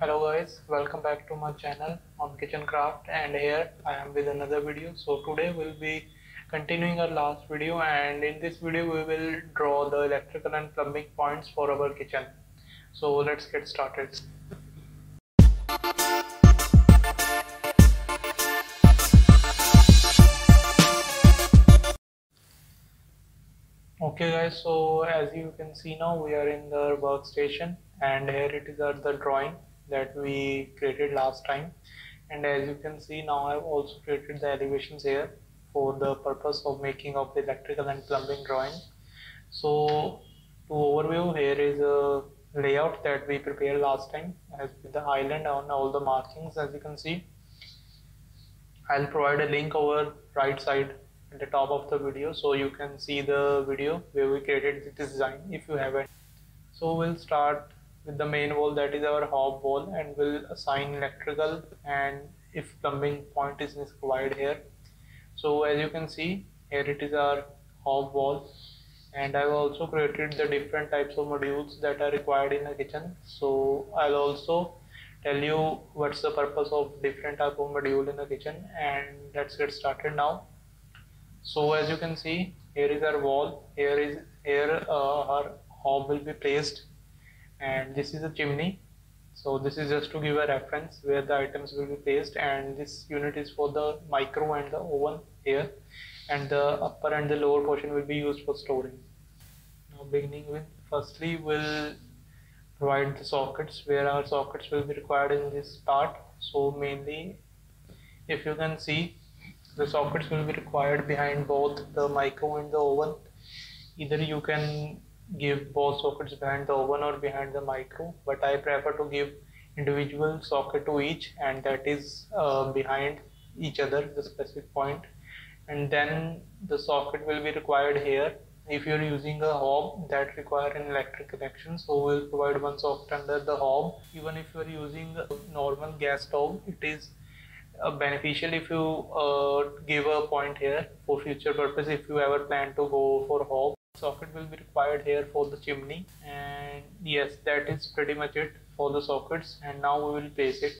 Hello guys, welcome back to my channel on Kitchen Craft, and here I am with another video. So today we'll be continuing our last video, and in this video we will draw the electrical and plumbing points for our kitchen. So let's get started. Okay guys, so as you can see now we are in the workstation, and here it is the drawing that we created last time. And as you can see now, I've also created the elevations here for the purpose of making of the electrical and plumbing drawing. So to overview, here is a layout that we prepared last time as with the island on all the markings. As you can see, I'll provide a link over right side at the top of the video, so you can see the video where we created this design if you haven't. So we'll start with the main wall, that is our hob wall, and we'll assign electrical and if plumbing point is required here. So as you can see, here it is our hob wall, and I've also created the different types of modules that are required in a kitchen. So I'll also tell you what's the purpose of different type of module in the kitchen, and let's get started now. So as you can see, here is our wall, here our hob will be placed, and this is a chimney. So this is just to give a reference where the items will be placed, and this unit is for the micro and the oven here, and the upper and the lower portion will be used for storing. Now beginning with, firstly we'll provide the sockets, where our sockets will be required in this part. So mainly, if you can see, the sockets will be required behind both the micro and the oven. Either you can give both sockets behind the oven or behind the micro, but I prefer to give individual socket to each, and that is behind each other, the specific point. And then the socket will be required here if you're using a hob that require an electric connection. So we'll provide one socket under the hob. Even if you're using a normal gas stove, it is beneficial if you give a point here for future purpose. If you ever plan to go for hob, socket will be required here for the chimney. And yes, that is pretty much it for the sockets, and now we will place it.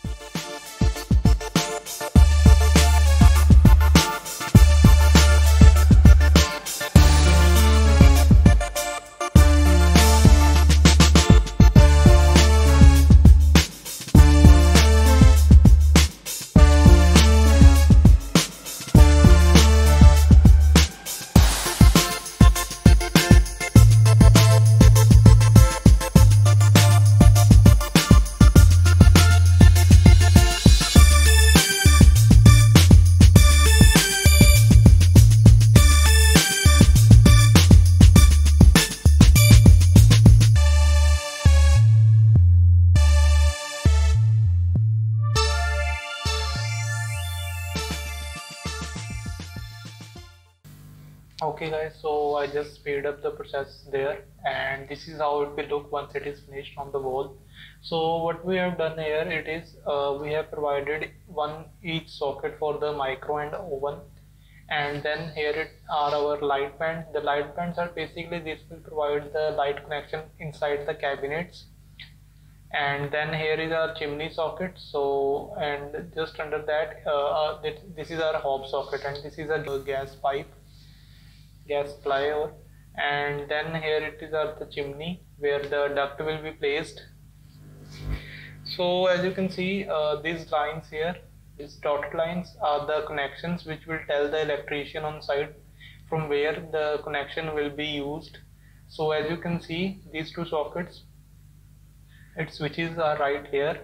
Okay guys, so I just speed up the process there, and this is how it will look once it is finished on the wall. So what we have done here, it is we have provided one each socket for the micro and oven, and then here are our light bands. The light bands are basically, this will provide the light connection inside the cabinets. And then here is our chimney socket. So, and just under that, this is our hob socket, and this is a gas pipe, gas supply over. And then here it is the chimney where the duct will be placed. So as you can see, these lines here, these dotted lines are the connections which will tell the electrician on site from where the connection will be used. So as you can see, these two sockets, its switches are right here,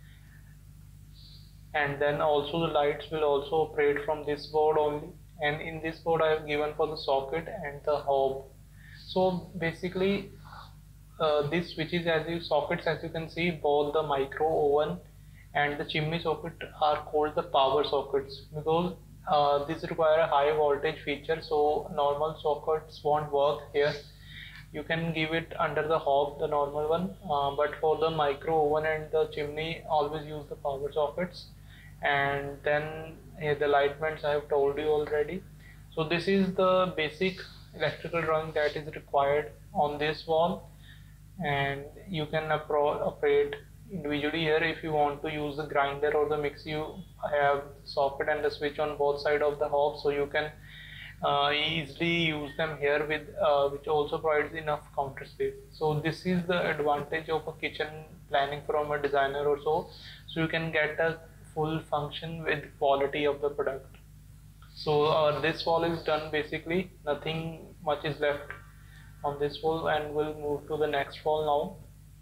and then also the lights will also operate from this board only. And in this board I have given for the socket and the hob. So basically these switches, sockets, as you can see, both the micro oven and the chimney socket are called the power sockets, because these require a high voltage feature, so normal sockets won't work here. You can give it under the hob, the normal one, but for the micro oven and the chimney, always use the power sockets. And then the light bands I have told you already. So this is the basic electrical drawing that is required on this wall, and you can operate individually. Here if you want to use the grinder or the mixer, you have socket and the switch on both sides of the hob, so you can easily use them here with which also provides enough counter space. So this is the advantage of a kitchen planning from a designer or so you can get a full function with quality of the product. So this wall is done, basically nothing much is left on this wall, and we'll move to the next wall now.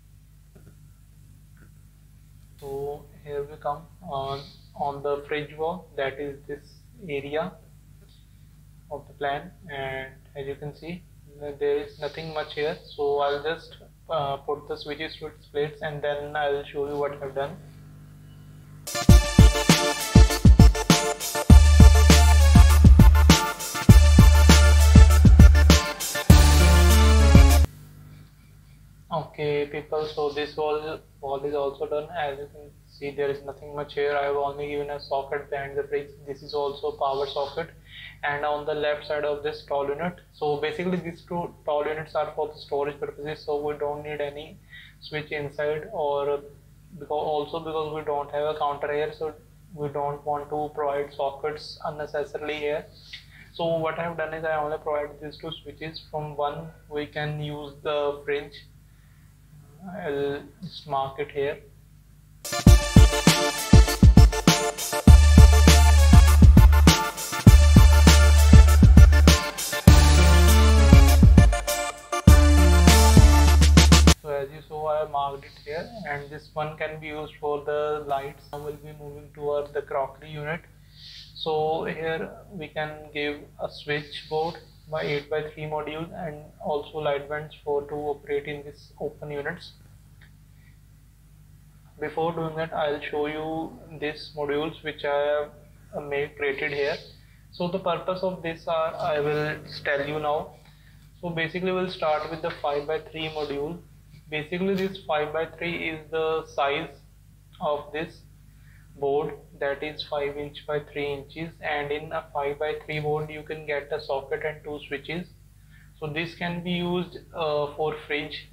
So here we come on the fridge wall, that is this area of the plan, and as you can see there is nothing much here, so I'll just put the switches to its plates and then I'll show you what I've done. Okay people, so this wall is also done. As you can see, there is nothing much here. I have only given a socket behind the fridge. This is also power socket, and on the left side of this tall unit, so basically these two tall units are for the storage purposes, so we don't need any switch inside, or because we don't have a counter here, so we don't want to provide sockets unnecessarily here. So what I have done is I only provide these two switches. From one we can use the fridge. I'll just mark it here. So as you saw, I marked it here, and this one can be used for the lights. Now we'll be moving toward the crockery unit. So here we can give a switchboard by 8x3 module and also light bands for to operate in this open units. Before doing that, I'll show you these modules which I have created here. So the purpose of this I will tell you now. So basically we'll start with the 5x3 module. Basically this 5x3 is the size of this board, that is 5 inch by 3 inches, and in a 5x3 board you can get a socket and two switches. So this can be used for fridge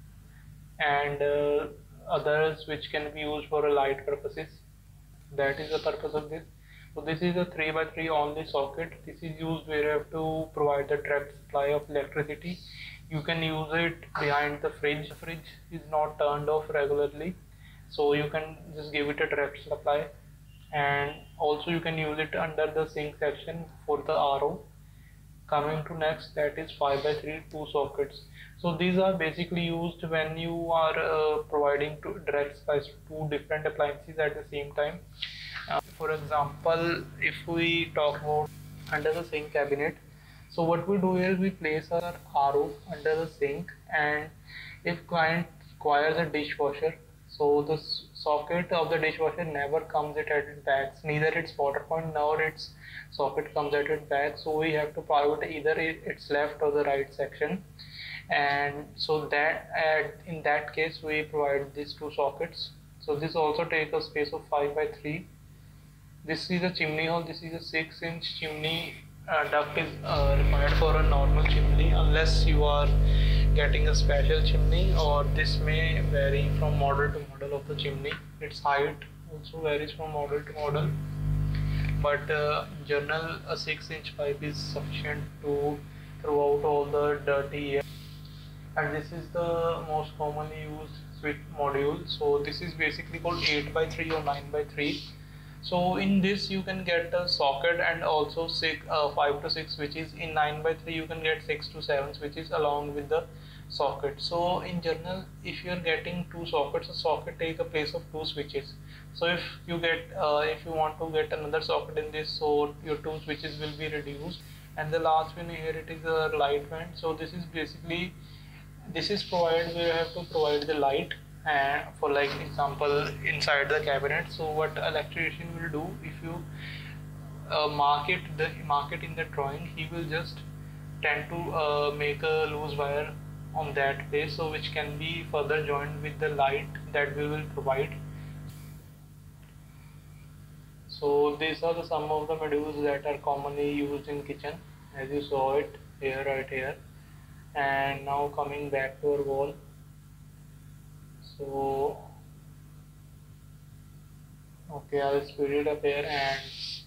and others which can be used for light purposes. That is the purpose of this. So this is a 3x3 only socket. This is used where you have to provide the direct supply of electricity. You can use it behind the fridge. The fridge is not turned off regularly, so you can just give it a direct supply, and also you can use it under the sink section for the RO. Coming to next, that is 5x3 two sockets. So these are basically used when you are providing direct supplies to two different appliances at the same time. For example, if we talk about under the sink cabinet, so what we do here is we place our RO under the sink, and if client requires a dishwasher, so the socket of the dishwasher never comes at its back, neither its water point nor its socket comes at its back, so we have to pivot either its left or the right section, and so that in that case we provide these two sockets. So this also takes a space of 5x3. This is a chimney hole. This is a 6-inch chimney. Duct is required for a normal chimney unless you are getting a special chimney, or this may vary from model to model of the chimney. Its height also varies from model to model, but in general a 6-inch pipe is sufficient to throw out all the dirty air. And this is the most commonly used switch module. So this is basically called 8x3 or 9x3. So in this you can get a socket and also 5 to 6 switches. In 9x3 you can get 6 to 7 switches along with the socket. So in general, if you are getting two sockets, a socket take a place of two switches. So if you want to get another socket in this, so your two switches will be reduced. And the last one here, it is a light vent. So this is basically, this is provided, we have to provide the light and for like example inside the cabinet. So what electrician will do, if you mark it in the drawing, he will just tend to make a loose wire on that place, so which can be further joined with the light that we will provide. So these are some of the modules that are commonly used in kitchen, as you saw it here, right here. And now coming back to our wall. So Okay, I'll speed it up here. And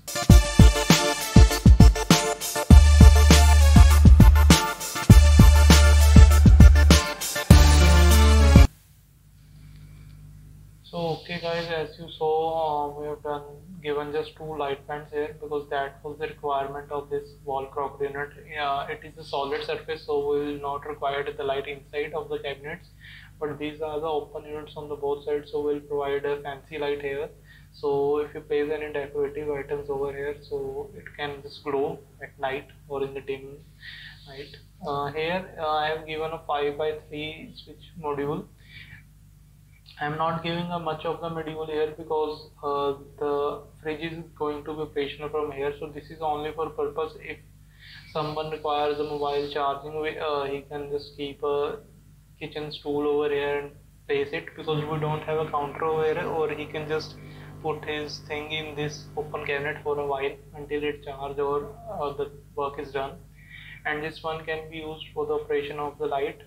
so okay guys, as you saw, we have given just two light fans here because that was the requirement of this wall crockery unit. It is a solid surface, so we will not require the light inside of the cabinets, but these are the open units on the both sides, so we'll provide a fancy light here. So if you place any decorative items over here, so it can just glow at night or in the dim night. Here I have given a 5 by 3 switch module. I am not giving a much of the module here because the fridge is going to be operational from here. So this is only for purpose if someone requires a mobile charging, he can just keep a kitchen stool over here and place it, because we don't have a counter over here, or he can just put his thing in this open cabinet for a while until it charges or the work is done. And this one can be used for the operation of the light.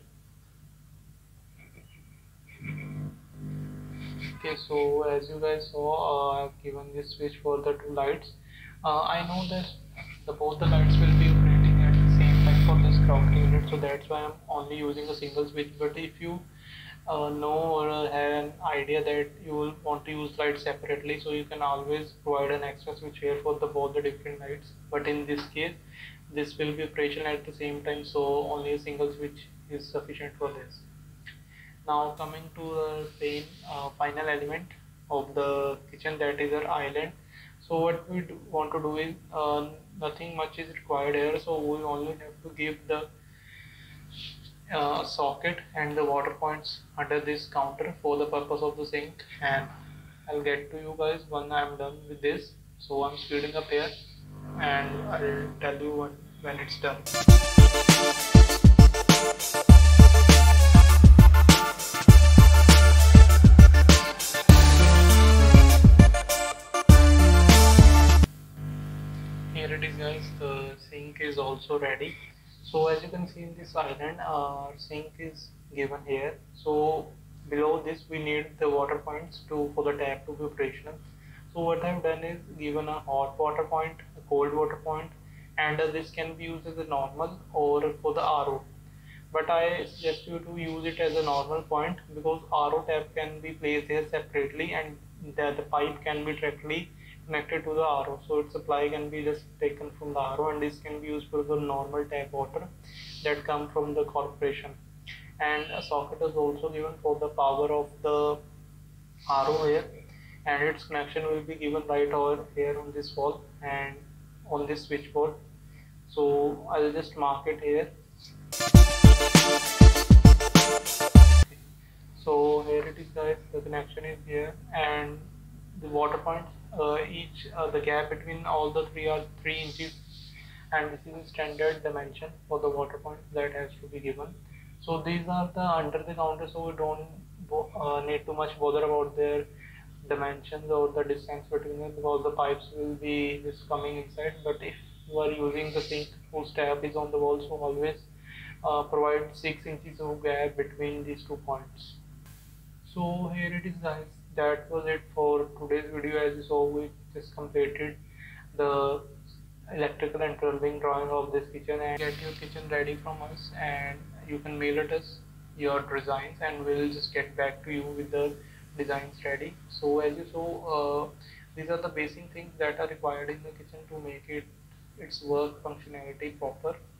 Okay, so as you guys saw, I've given this switch for the two lights. I know that both the lights will be operating at the same time for this crockery unit, so that's why I'm only using a single switch. But if you know or have an idea that you will want to use lights separately, so you can always provide an extra switch here for both the different lights. But in this case, this will be operational at the same time, so only a single switch is sufficient for this. Now coming to the same final element of the kitchen, that is our island. So what we want to do is nothing much is required here, so we only have to give the socket and the water points under this counter for the purpose of the sink, and I'll get to you guys when I'm done with this. So I'm speeding up here and I'll tell you when it's done. Here it is guys, the sink is also ready. So as you can see in this island, our sink is given here. So below this we need the water points for the tap to be operational. So what I've done is given a hot water point, a cold water point, and this can be used as a normal or for the RO. But I suggest you to use it as a normal point because RO tap can be placed here separately, and the pipe can be directly connected to the RO. So its supply can be just taken from the RO, and this can be used for the normal tap water that come from the corporation. And a socket is also given for the power of the RO here, and its connection will be given right over here on this wall and on this switchboard. So I'll just mark it here. So here it is guys, the connection is here, and the water points, the gap between all the three are 3 inches, and this is the standard dimension for the water point that has to be given. So these are the under the counter, so we don't need too much bother about their dimensions or the distance between them, because the pipes will be just coming inside. But if you are using the sink whose tap is on the wall, so always provide 6 inches of gap between these 2 points. So here it is guys, that was it for today's video. As you saw, we just completed the electrical and plumbing drawing of this kitchen, and get your kitchen ready from us, and you can mail it us your designs and we'll just get back to you with the designs ready. So as you saw, these are the basic things that are required in the kitchen to make its work functionality proper.